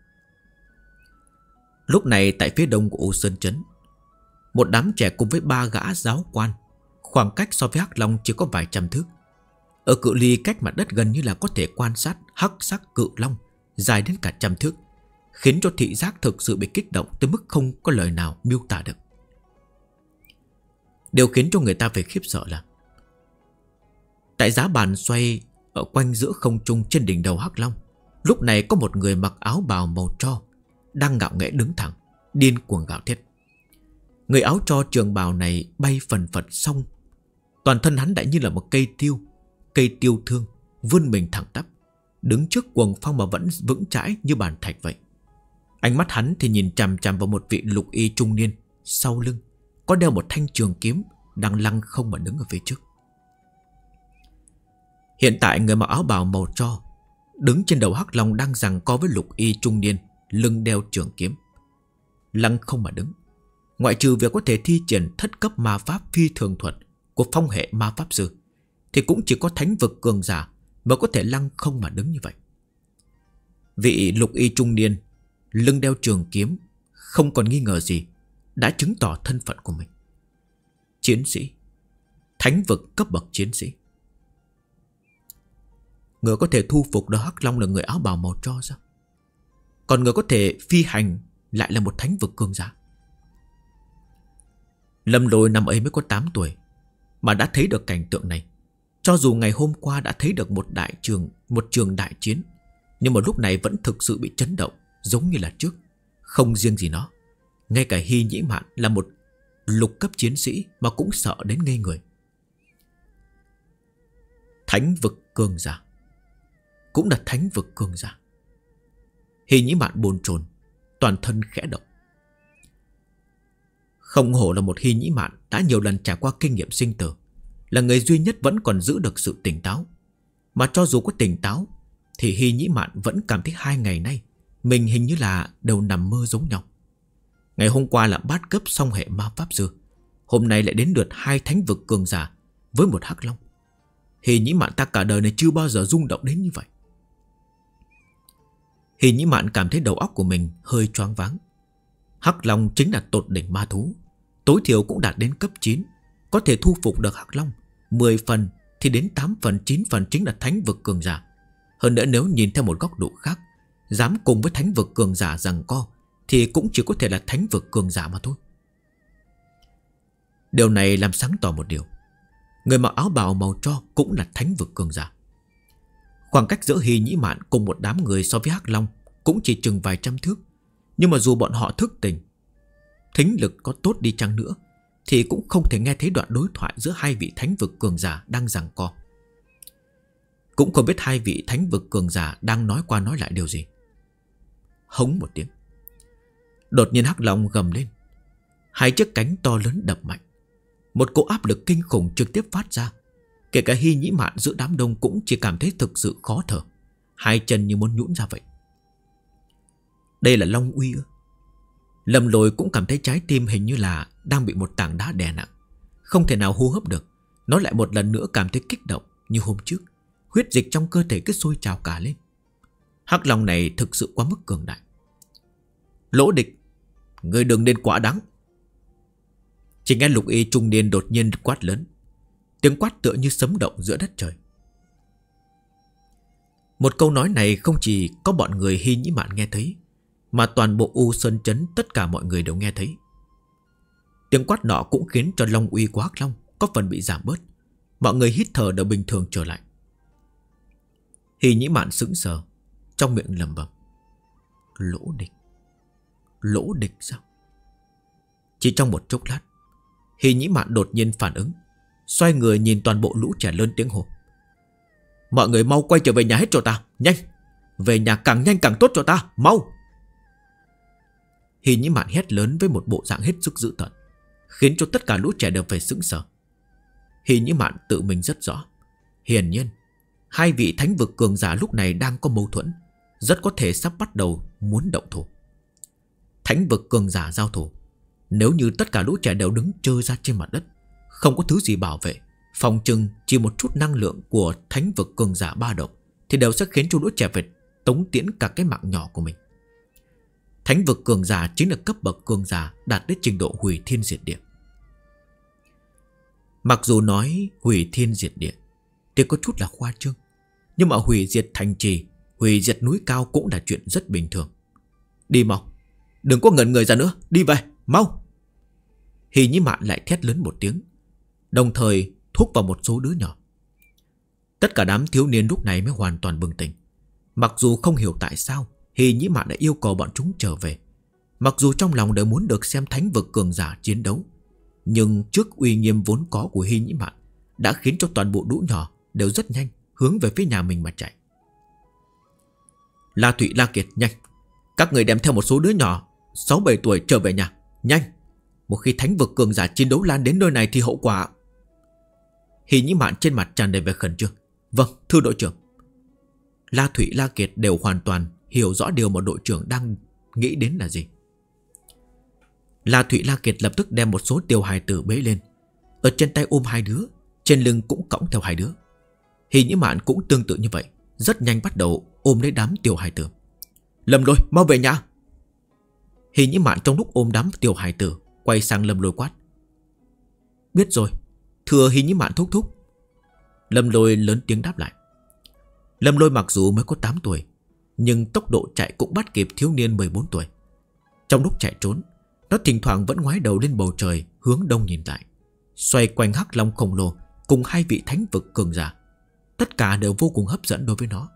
Speaker 1: Lúc này tại phía đông của Ô Sơn Trấn, một đám trẻ cùng với ba gã giáo quan, khoảng cách so với hắc long chỉ có vài trăm thước. Ở cự ly cách mặt đất gần như là có thể quan sát hắc sắc cự long dài đến cả trăm thước, khiến cho thị giác thực sự bị kích động tới mức không có lời nào miêu tả được. Điều khiến cho người ta phải khiếp sợ là tại giá bàn xoay ở quanh giữa không trung trên đỉnh đầu hắc long, lúc này có một người mặc áo bào màu tro đang ngạo nghễ đứng thẳng, điên cuồng gào thét. Người áo tro trường bào này bay phần phật xong, toàn thân hắn đã như là một cây tiêu, cây tiêu thương, vươn mình thẳng tắp, đứng trước cuồng phong mà vẫn vững chãi như bàn thạch vậy. Ánh mắt hắn thì nhìn chằm chằm vào một vị lục y trung niên, sau lưng có đeo một thanh trường kiếm, đang lăng không mà đứng ở phía trước. Hiện tại người mặc áo bào màu tro đứng trên đầu hắc long đang giằng co với lục y trung niên, lưng đeo trường kiếm, lăng không mà đứng. Ngoại trừ việc có thể thi triển thất cấp ma pháp phi thường thuật của phong hệ ma pháp sư, thì cũng chỉ có thánh vực cường giả mới có thể lăng không mà đứng như vậy. Vị lục y trung niên lưng đeo trường kiếm không còn nghi ngờ gì đã chứng tỏ thân phận của mình. Chiến sĩ, thánh vực cấp bậc chiến sĩ. Người có thể thu phục được hắc long là người áo bào màu tro sao? Còn người có thể phi hành lại là một thánh vực cường giả. Lâm Lôi năm ấy mới có tám tuổi mà đã thấy được cảnh tượng này. Cho dù ngày hôm qua đã thấy được một đại trường Một trường đại chiến, nhưng mà lúc này vẫn thực sự bị chấn động, giống như là trước. Không riêng gì nó, ngay cả Hy Nhĩ Mạn là một lục cấp chiến sĩ mà cũng sợ đến ngây người. Thánh vực cường giả, cũng là thánh vực cường giả. Hy Nhĩ Mạn bồn chồn, toàn thân khẽ động. Không hổ là một Hy Nhĩ Mạn đã nhiều lần trải qua kinh nghiệm sinh tử, là người duy nhất vẫn còn giữ được sự tỉnh táo. Mà cho dù có tỉnh táo thì Hy Nhĩ Mạn vẫn cảm thấy hai ngày nay mình hình như là đều nằm mơ giống nhau. Ngày hôm qua là bát cấp song hệ ma pháp sư, hôm nay lại đến lượt hai thánh vực cường giả với một hắc long. Hy Nhĩ Mạn ta cả đời này chưa bao giờ rung động đến như vậy. Hy Nhĩ Mạn cảm thấy đầu óc của mình hơi choáng váng. Hắc long chính là tột đỉnh ma thú, tối thiểu cũng đạt đến cấp chín. Có thể thu phục được hắc long mười phần thì đến tám phần chín phần chính là thánh vực cường giả. Hơn nữa nếu nhìn theo một góc độ khác, dám cùng với thánh vực cường giả giằng co thì cũng chỉ có thể là thánh vực cường giả mà thôi. Điều này làm sáng tỏ một điều: người mặc áo bào màu tro cũng là thánh vực cường giả. Khoảng cách giữa Hy Nhĩ Mạn cùng một đám người so với hắc long cũng chỉ chừng vài trăm thước. Nhưng mà dù bọn họ thức tỉnh, thính lực có tốt đi chăng nữa thì cũng không thể nghe thấy đoạn đối thoại giữa hai vị thánh vực cường giả đang giằng co. Cũng không biết hai vị thánh vực cường giả đang nói qua nói lại điều gì. Hống một tiếng, đột nhiên hắc long gầm lên. Hai chiếc cánh to lớn đập mạnh, một cỗ áp lực kinh khủng trực tiếp phát ra. Kể cả Hy Nhĩ Mạn giữa đám đông cũng chỉ cảm thấy thực sự khó thở, hai chân như muốn nhũn ra vậy. Đây là long uy ư? Lâm Lôi cũng cảm thấy trái tim hình như là đang bị một tảng đá đè nặng, không thể nào hô hấp được. Nó lại một lần nữa cảm thấy kích động như hôm trước, huyết dịch trong cơ thể cứ sôi trào cả lên. Hắc long này thực sự quá mức cường đại. Lỗ Địch, người đừng nên quá đáng. Chỉ nghe lục y trung niên đột nhiên quát lớn, tiếng quát tựa như sấm động giữa đất trời. Một câu nói này không chỉ có bọn người Hy Nhĩ Mạn nghe thấy, mà toàn bộ U Sơn Trấn tất cả mọi người đều nghe thấy. Tiếng quát nọ cũng khiến cho long uy của hắc long có phần bị giảm bớt. Mọi người hít thở đều bình thường trở lại. Hy Nhĩ Mạn sững sờ, trong miệng lẩm bẩm, Lỗ Địch. Lỗ Địch sao? Chỉ trong một chốc lát, Hy Nhĩ Mạn đột nhiên phản ứng, xoay người nhìn toàn bộ lũ trẻ lớn tiếng hô, mọi người mau quay trở về nhà hết cho ta, nhanh. Về nhà càng nhanh càng tốt cho ta, mau. Hy Nhĩ Mạn hét lớn với một bộ dạng hết sức dữ tợn, khiến cho tất cả lũ trẻ đều phải sững sờ. Hy Nhĩ Mạn tự mình rất rõ, hiển nhiên hai vị thánh vực cường giả lúc này đang có mâu thuẫn, rất có thể sắp bắt đầu muốn động thủ. Thánh vực cường giả giao thủ, nếu như tất cả lũ trẻ đều đứng trơ ra trên mặt đất, không có thứ gì bảo vệ, phòng chừng chỉ một chút năng lượng của thánh vực cường giả ba động thì đều sẽ khiến cho lũ trẻ phải tống tiễn cả cái mạng nhỏ của mình. Thánh vực cường giả chính là cấp bậc cường giả đạt đến trình độ hủy thiên diệt địa. Mặc dù nói hủy thiên diệt địa thì có chút là khoa trương, nhưng mà hủy diệt thành trì, hủy diệt núi cao cũng là chuyện rất bình thường. Đi mau, đừng có ngẩn người ra nữa, đi về, mau. Hy Nhĩ Mạn lại thét lớn một tiếng, đồng thời thúc vào một số đứa nhỏ. Tất cả đám thiếu niên lúc này mới hoàn toàn bừng tỉnh. Mặc dù không hiểu tại sao Hy Nhĩ Mạn đã yêu cầu bọn chúng trở về, mặc dù trong lòng đều muốn được xem thánh vực cường giả chiến đấu, nhưng trước uy nghiêm vốn có của Hy Nhĩ Mạn đã khiến cho toàn bộ lũ nhỏ đều rất nhanh hướng về phía nhà mình mà chạy. La Thụy, La Kiệt, nhanh, các người đem theo một số đứa nhỏ sáu bảy tuổi trở về nhà, nhanh. Một khi thánh vực cường giả chiến đấu lan đến nơi này thì hậu quả... Hy Nhĩ Mạn trên mặt tràn đầy vẻ khẩn trương. Vâng, thưa đội trưởng. La Thụy, La Kiệt đều hoàn toàn hiểu rõ điều mà đội trưởng đang nghĩ đến là gì. La Thụy, La Kiệt lập tức đem một số tiểu hài tử bế lên, ở trên tay ôm hai đứa, trên lưng cũng cõng theo hai đứa. Hy Nhĩ Mạn cũng tương tự như vậy, rất nhanh bắt đầu ôm lấy đám tiểu hài tử. Lâm Lôi, mau về nhà. Hy Nhĩ Mạn trong lúc ôm đám tiểu hài tử quay sang Lâm Lôi quát. Biết rồi, thưa Hy Nhĩ Mạn thúc thúc. Lâm Lôi lớn tiếng đáp lại. Lâm Lôi mặc dù mới có tám tuổi, nhưng tốc độ chạy cũng bắt kịp thiếu niên mười bốn tuổi. Trong lúc chạy trốn, Nó thỉnh thoảng vẫn ngoái đầu lên bầu trời, hướng đông nhìn lại, xoay quanh hắc long khổng lồ cùng hai vị thánh vực cường giả. Tất cả đều vô cùng hấp dẫn đối với nó.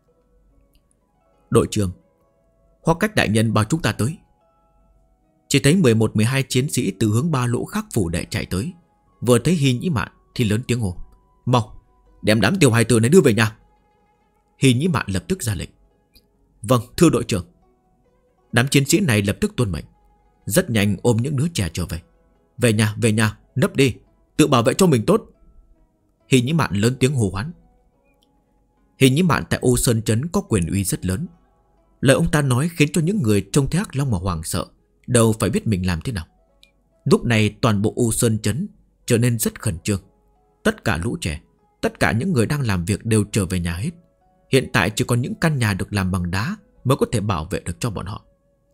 Speaker 1: Đội trưởng, Hoắc Cách đại nhân bảo chúng ta tới. Chỉ thấy mười một mười hai chiến sĩ từ hướng ba lỗ khác phủ đệ chạy tới. Vừa thấy Hy Nhĩ Mạn thì lớn tiếng hô: mau, đem đám tiểu hài tử này đưa về nhà. Hy Nhĩ Mạn lập tức ra lệnh: vâng, thưa đội trưởng. Đám chiến sĩ này lập tức tuân mệnh, rất nhanh ôm những đứa trẻ trở về. Về nhà, về nhà, nấp đi, tự bảo vệ cho mình tốt. Hy Nhĩ Mạn lớn tiếng hô hoán. Hy Nhĩ Mạn tại Ô Sơn Trấn có quyền uy rất lớn. Lời ông ta nói khiến cho những người trông thấy hắc long mà hoảng sợ, đâu phải biết mình làm thế nào. Lúc này toàn bộ Ô Sơn Trấn trở nên rất khẩn trương. Tất cả lũ trẻ, tất cả những người đang làm việc đều trở về nhà hết. Hiện tại chỉ còn những căn nhà được làm bằng đá mới có thể bảo vệ được cho bọn họ.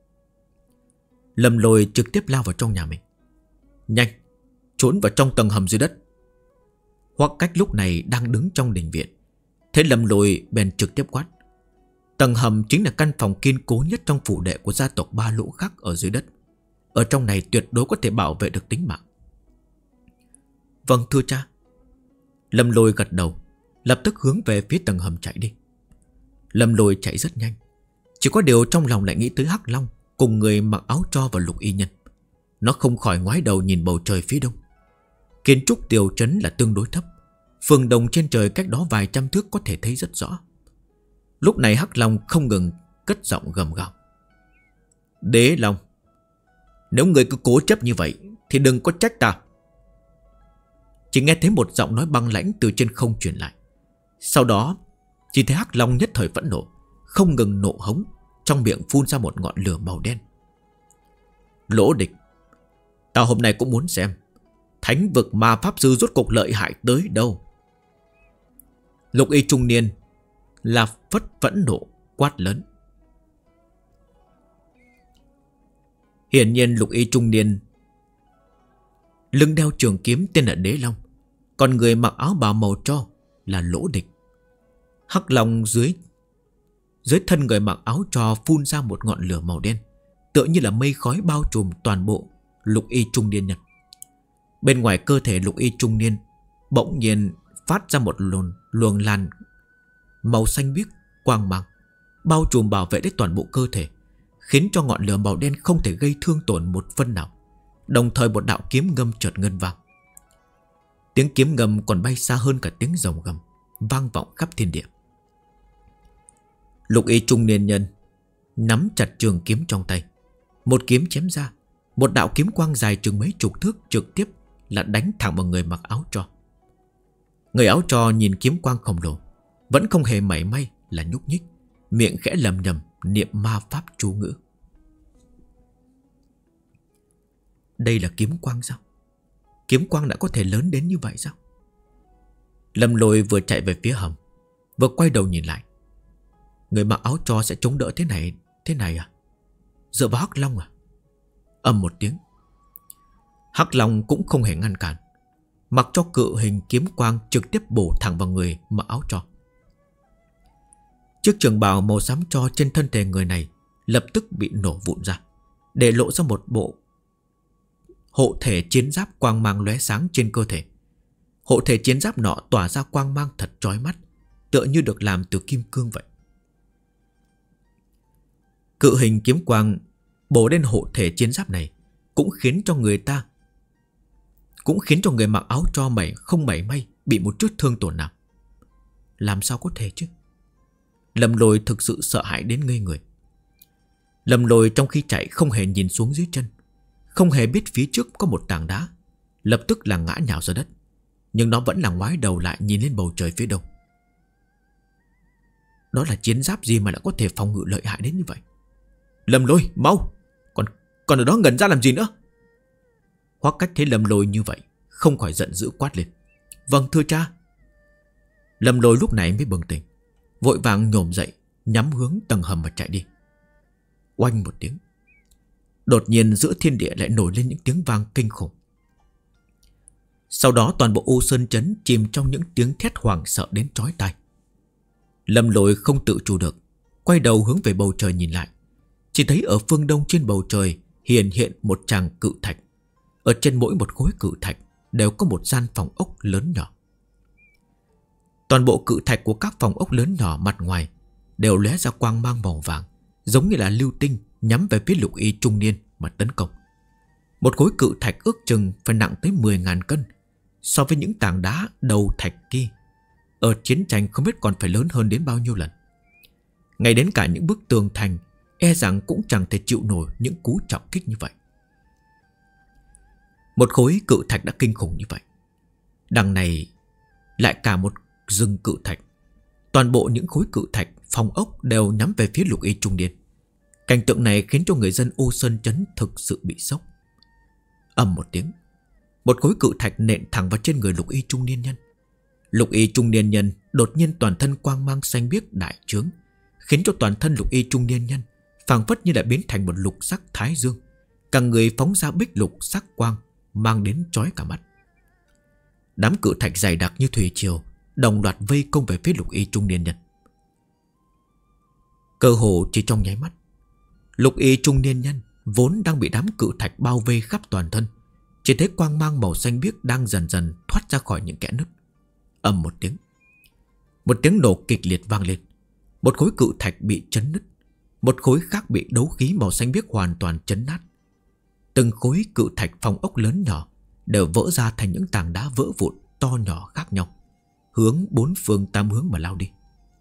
Speaker 1: Lâm Lôi trực tiếp lao vào trong nhà mình. Nhanh, trốn vào trong tầng hầm dưới đất. Hoắc Cách lúc này đang đứng trong đình viện, thế Lâm Lôi bèn trực tiếp quát. Tầng hầm chính là căn phòng kiên cố nhất trong phủ đệ của gia tộc Ba Lỗ khác ở dưới đất. Ở trong này tuyệt đối có thể bảo vệ được tính mạng. Vâng, thưa cha. Lâm Lôi gật đầu, lập tức hướng về phía tầng hầm chạy đi. Lâm Lôi chạy rất nhanh, chỉ có điều trong lòng lại nghĩ tới hắc long cùng người mặc áo tro và Lục Y Nhân. Nó không khỏi ngoái đầu nhìn bầu trời phía đông. Kiến trúc tiểu trấn là tương đối thấp, phường đồng trên trời cách đó vài trăm thước có thể thấy rất rõ. Lúc này hắc long không ngừng cất giọng gầm gào. Đế Long, nếu người cứ cố chấp như vậy thì đừng có trách ta. Chỉ nghe thấy một giọng nói băng lãnh từ trên không truyền lại. Sau đó chỉ thấy hắc long nhất thời phẫn nộ, không ngừng nộ hống, trong miệng phun ra một ngọn lửa màu đen. Lỗ địch, tao hôm nay cũng muốn xem thánh vực ma pháp sư rốt cuộc lợi hại tới đâu. Lục Y trung niên là phất phẫn nộ quát lớn. Hiển nhiên Lục Y trung niên lưng đeo trường kiếm tên là Đế Long, còn người mặc áo bào màu tro là Lỗ Địch. Hắc long dưới Dưới thân người mặc áo tro phun ra một ngọn lửa màu đen, tựa như là mây khói bao trùm toàn bộ Lục Y trung niên nhân. Bên ngoài cơ thể Lục Y trung niên bỗng nhiên phát ra một luồng luồng lan màu xanh biếc quang mang, bao trùm bảo vệ đến toàn bộ cơ thể, khiến cho ngọn lửa màu đen không thể gây thương tổn một phân nào. Đồng thời một đạo kiếm ngâm chợt ngân vang. Tiếng kiếm ngâm còn bay xa hơn cả tiếng rồng gầm, vang vọng khắp thiên địa. Lục Y trung niên nhân nắm chặt trường kiếm trong tay, một kiếm chém ra, một đạo kiếm quang dài chừng mấy chục thước trực tiếp là đánh thẳng vào người mặc áo tro. Người áo tro nhìn kiếm quang khổng lồ, vẫn không hề mảy may là nhúc nhích, miệng khẽ lầm nhầm niệm ma pháp chú ngữ. Đây là kiếm quang sao? Kiếm quang đã có thể lớn đến như vậy sao? Lâm Lôi vừa chạy về phía hầm, vừa quay đầu nhìn lại. Người mặc áo tro sẽ chống đỡ thế này, thế này à? Dựa vào hắc long à? Ầm một tiếng, hắc long cũng không hề ngăn cản, mặc cho cự hình kiếm quang trực tiếp bổ thẳng vào người mặc áo tro. Chiếc trường bào màu xám tro trên thân thể người này lập tức bị nổ vụn ra, để lộ ra một bộ hộ thể chiến giáp quang mang lóe sáng trên cơ thể. Hộ thể chiến giáp nọ tỏa ra quang mang thật chói mắt, tựa như được làm từ kim cương vậy. Cự hình kiếm quang bổ lên hộ thể chiến giáp này cũng khiến cho người ta Cũng khiến cho người mặc áo tro mày không mảy may bị một chút thương tổn nào. Làm sao có thể chứ? Lâm Lôi thực sự sợ hãi đến ngây người. Lâm Lôi trong khi chạy không hề nhìn xuống dưới chân, không hề biết phía trước có một tảng đá, lập tức là ngã nhào ra đất. Nhưng nó vẫn là ngoái đầu lại nhìn lên bầu trời phía đông. Đó là chiến giáp gì mà lại có thể phòng ngự lợi hại đến như vậy? Lâm Lôi, mau! Còn, còn ở đó ngẩn ra làm gì nữa? Hoắc Cách thấy Lâm Lôi như vậy, không khỏi giận dữ quát lên. Vâng, thưa cha. Lâm Lôi lúc này mới bừng tỉnh, vội vàng nhổm dậy, nhắm hướng tầng hầm mà chạy đi. Oanh một tiếng, đột nhiên giữa thiên địa lại nổi lên những tiếng vang kinh khủng. Sau đó toàn bộ Ô Sơn Trấn chìm trong những tiếng thét hoảng sợ đến chói tai. Lâm Lôi không tự chủ được, quay đầu hướng về bầu trời nhìn lại. Chỉ thấy ở phương đông trên bầu trời hiện hiện một tràng cự thạch. Ở trên mỗi một khối cự thạch đều có một gian phòng ốc lớn nhỏ. Toàn bộ cự thạch của các phòng ốc lớn nhỏ mặt ngoài đều lóe ra quang mang màu vàng, giống như là lưu tinh nhắm về phía lục y trung niên mà tấn công. Một khối cự thạch ước chừng phải nặng tới mười ngàn cân. So với những tảng đá đầu thạch kia, ở chiến tranh không biết còn phải lớn hơn đến bao nhiêu lần. Ngay đến cả những bức tường thành e rằng cũng chẳng thể chịu nổi những cú trọng kích như vậy. Một khối cự thạch đã kinh khủng như vậy, đằng này lại cả một rừng cự thạch. Toàn bộ những khối cự thạch, phòng ốc đều nhắm về phía lục y trung niên. Cảnh tượng này khiến cho người dân Ô Sơn Trấn thực sự bị sốc. Ầm một tiếng, một khối cự thạch nện thẳng vào trên người lục y trung niên nhân. Lục y trung niên nhân đột nhiên toàn thân quang mang xanh biếc đại trướng, khiến cho toàn thân lục y trung niên nhân phảng phất như đã biến thành một lục sắc thái dương, cả người phóng ra bích lục sắc quang, mang đến chói cả mắt. Đám cự thạch dày đặc như thủy triều đồng loạt vây công về phía lục y trung niên nhân. Cơ hồ chỉ trong nháy mắt, lục y trung niên nhân vốn đang bị đám cự thạch bao vây khắp toàn thân, chỉ thấy quang mang màu xanh biếc đang dần dần thoát ra khỏi những kẽ nứt. Ầm một tiếng, một tiếng nổ kịch liệt vang lên. Một khối cự thạch bị chấn nứt, một khối khác bị đấu khí màu xanh biếc hoàn toàn chấn nát. Từng khối cự thạch phòng ốc lớn nhỏ đều vỡ ra thành những tảng đá vỡ vụn to nhỏ khác nhau, hướng bốn phương tám hướng mà lao đi.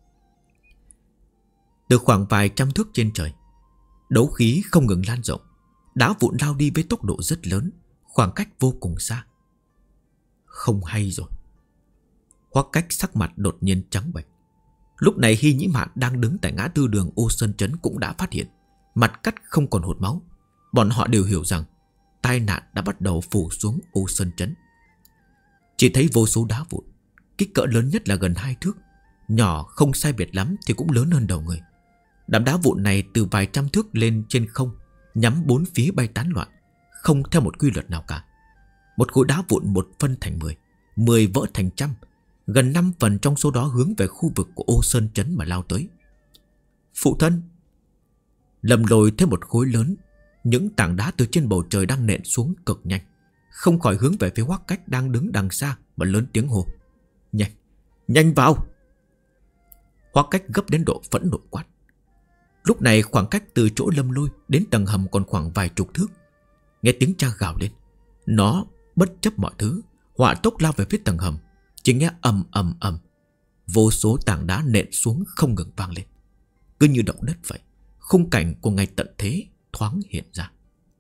Speaker 1: Từ khoảng vài trăm thước trên trời, đấu khí không ngừng lan rộng, đá vụn lao đi với tốc độ rất lớn, khoảng cách vô cùng xa. Không hay rồi. Hoắc Cách sắc mặt đột nhiên trắng bệch. Lúc này Hy Nhĩ Mạn đang đứng tại ngã tư đường Ô Sơn Trấn cũng đã phát hiện, mặt cắt không còn hột máu. Bọn họ đều hiểu rằng tai nạn đã bắt đầu phủ xuống Ô Sơn Trấn. Chỉ thấy vô số đá vụn, kích cỡ lớn nhất là gần hai thước, nhỏ không sai biệt lắm thì cũng lớn hơn đầu người. Đám đá vụn này từ vài trăm thước lên trên không, nhắm bốn phía bay tán loạn, không theo một quy luật nào cả. Một khối đá vụn một phân thành mười, mười vỡ thành trăm, gần năm phần trong số đó hướng về khu vực của Ô Sơn Trấn mà lao tới. Phụ thân! Lâm Lôi thấy một khối lớn, những tảng đá từ trên bầu trời đang nện xuống cực nhanh, không khỏi hướng về phía Hoắc Cách đang đứng đằng xa mà lớn tiếng hô: Nhanh! Nhanh vào! Hoắc Cách gấp đến độ phẫn nộ quát. Lúc này khoảng cách từ chỗ Lâm Lôi đến tầng hầm còn khoảng vài chục thước. Nghe tiếng cha gào lên, nó bất chấp mọi thứ hỏa tốc lao về phía tầng hầm. Chỉ nghe ầm ầm ầm, vô số tảng đá nện xuống không ngừng vang lên, cứ như động đất vậy. Khung cảnh của ngày tận thế thoáng hiện ra.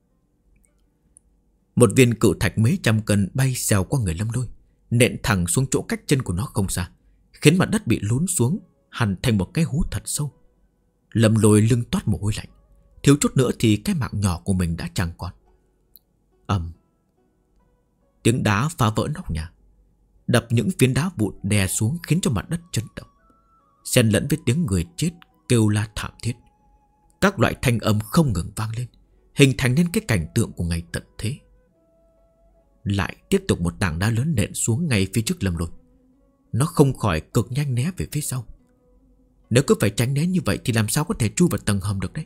Speaker 1: Một viên cự thạch mấy trăm cân bay xèo qua người Lâm Lôi, nện thẳng xuống chỗ cách chân của nó không xa, khiến mặt đất bị lún xuống hằn thành một cái hố thật sâu. Lâm Lôi lưng toát mồ hôi lạnh, thiếu chút nữa thì cái mạng nhỏ của mình đã chẳng còn. Ầm, tiếng đá phá vỡ nóc nhà, đập những phiến đá vụn đè xuống khiến cho mặt đất chấn động, xen lẫn với tiếng người chết kêu la thảm thiết. Các loại thanh âm không ngừng vang lên, hình thành nên cái cảnh tượng của ngày tận thế. Lại tiếp tục một tảng đá lớn nện xuống ngay phía trước Lâm Lôi. Nó không khỏi cực nhanh né về phía sau. Nếu cứ phải tránh né như vậy thì làm sao có thể chui vào tầng hầm được đấy.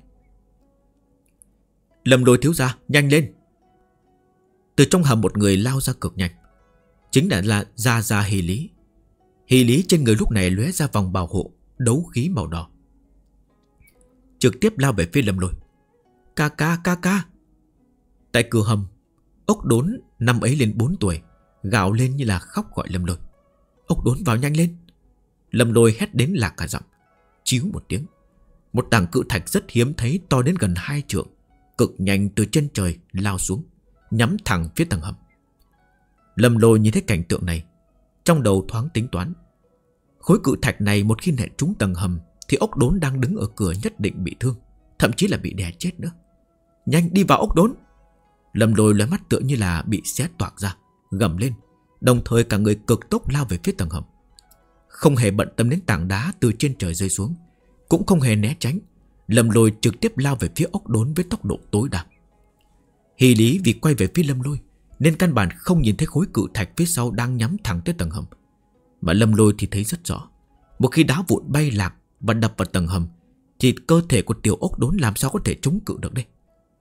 Speaker 1: Lâm Lôi thiếu gia, nhanh lên! Từ trong hầm một người lao ra cực nhanh, chính là là Gia Gia Hy Lý. Hy Lý trên người lúc này lóe ra vòng bảo hộ đấu khí màu đỏ, trực tiếp lao về phía Lâm Lôi. Ca ca ca ca! Tại cửa hầm, Ốc Đốn năm ấy lên bốn tuổi gào lên như là khóc gọi Lâm Lôi. Ốc Đốn vào nhanh lên! Lâm Lôi hét đến lạc cả giọng. Chíu một tiếng, một tảng cự thạch rất hiếm thấy to đến gần hai trượng, cực nhanh từ trên trời lao xuống, nhắm thẳng phía tầng hầm. Lâm Lôi nhìn thấy cảnh tượng này, trong đầu thoáng tính toán. Khối cự thạch này một khi nện trúng tầng hầm thì Ốc Đốn đang đứng ở cửa nhất định bị thương, thậm chí là bị đè chết nữa. Nhanh đi vào Ốc Đốn! Lâm Lôi lóe mắt tựa như là bị xé toạc ra, gầm lên, đồng thời cả người cực tốc lao về phía tầng hầm. Không hề bận tâm đến tảng đá từ trên trời rơi xuống, cũng không hề né tránh, Lâm Lôi trực tiếp lao về phía Ốc Đốn với tốc độ tối đa. Hy Lý vì quay về phía Lâm Lôi nên căn bản không nhìn thấy khối cự thạch phía sau đang nhắm thẳng tới tầng hầm. Mà Lâm Lôi thì thấy rất rõ, một khi đá vụn bay lạc và đập vào tầng hầm thì cơ thể của tiểu Ốc Đốn làm sao có thể chống cự được đây.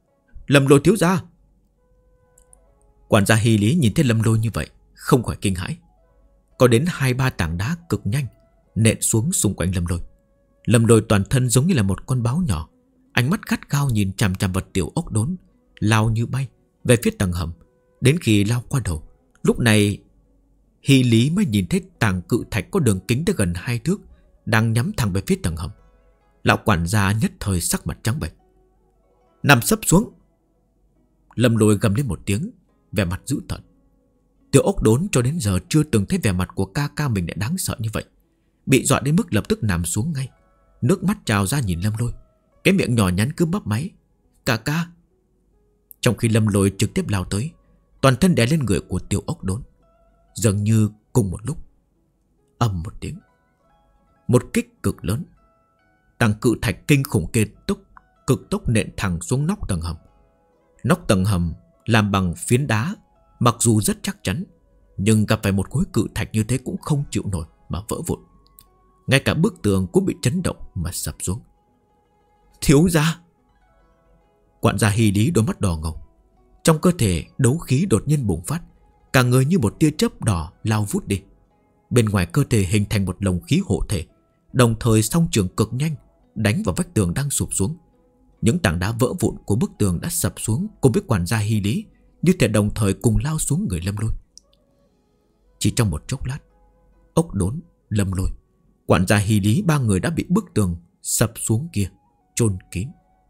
Speaker 1: Lâm Lôi thiếu gia. Quản gia Hy Lý nhìn thấy Lâm Lôi như vậy không khỏi kinh hãi. Có đến hai ba tảng đá cực nhanh nện xuống xung quanh Lâm Lôi. Lâm Lôi toàn thân giống như là một con báo nhỏ, ánh mắt gắt gao nhìn chằm chằm vào Tiểu Ốc Đốn, lao như bay về phía tầng hầm. Đến khi lao qua đầu, lúc này Hy Lý mới nhìn thấy tảng cự thạch có đường kính tới gần hai thước đang nhắm thẳng về phía tầng hầm. Lão quản gia nhất thời sắc mặt trắng bệch. Nằm sấp xuống. Lâm Lôi gầm lên một tiếng, vẻ mặt dữ tợn. Tiểu Ốc Đốn cho đến giờ chưa từng thấy vẻ mặt của ca ca mình lại đáng sợ như vậy. Bị dọa đến mức lập tức nằm xuống ngay, nước mắt trào ra nhìn Lâm Lôi, cái miệng nhỏ nhắn cứ bắp máy. Ca ca. Trong khi Lâm Lôi trực tiếp lao tới, toàn thân đè lên người của Tiểu Ốc Đốn. Dường như cùng một lúc, ầm một tiếng, một kích cực lớn, tảng cự thạch kinh khủng kia tốc cực tốc nện thẳng xuống nóc tầng hầm. Nóc tầng hầm làm bằng phiến đá, mặc dù rất chắc chắn, nhưng gặp phải một khối cự thạch như thế cũng không chịu nổi mà vỡ vụn. Ngay cả bức tường cũng bị chấn động mà sập xuống. Thiếu gia. Quản gia Hy Lý đôi mắt đỏ ngầu, trong cơ thể đấu khí đột nhiên bùng phát, cả người như một tia chớp đỏ lao vút đi. Bên ngoài cơ thể hình thành một lồng khí hộ thể, đồng thời song trường cực nhanh đánh vào vách tường đang sụp xuống. Những tảng đá vỡ vụn của bức tường đã sập xuống cùng với quản gia Hy Lý, như thể đồng thời cùng lao xuống người Lâm Lôi. Chỉ trong một chốc lát, Ốc Đốn, Lâm Lôi, quản gia Hy Lý, ba người đã bị bức tường sập xuống kia chôn kín.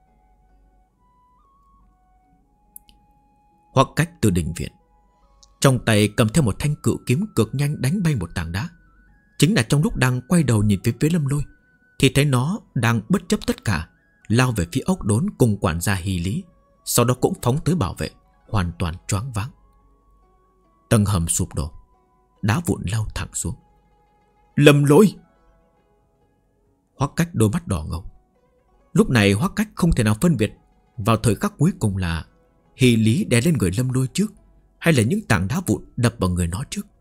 Speaker 1: Hoắc Cách từ đình viện, trong tay cầm theo một thanh cự kiếm cực nhanh đánh bay một tảng đá. Chính là trong lúc đang quay đầu nhìn phía phía Lâm Lôi, thì thấy nó đang bất chấp tất cả lao về phía Ốc Đốn cùng quản gia Hy Lý, sau đó cũng phóng tới bảo vệ, hoàn toàn choáng váng. Tầng hầm sụp đổ, đá vụn lao thẳng xuống. Lâm Lôi. Hoắc Cách đôi mắt đỏ ngầu. Lúc này Hoắc Cách không thể nào phân biệt vào thời khắc cuối cùng là Hy Lý đè lên người Lâm Lôi trước, hay là những tảng đá vụn đập vào người nó trước.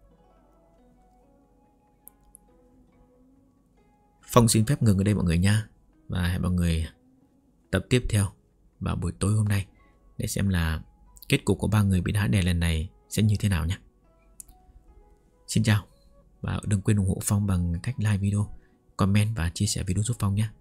Speaker 1: Phong xin phép ngừng ở đây mọi người nha, và hẹn mọi người tập tiếp theo vào buổi tối hôm nay để xem là kết cục của ba người bị đá đè lần này sẽ như thế nào nhé. Xin chào, và đừng quên ủng hộ Phong bằng cách like video, comment và chia sẻ video giúp Phong nhé.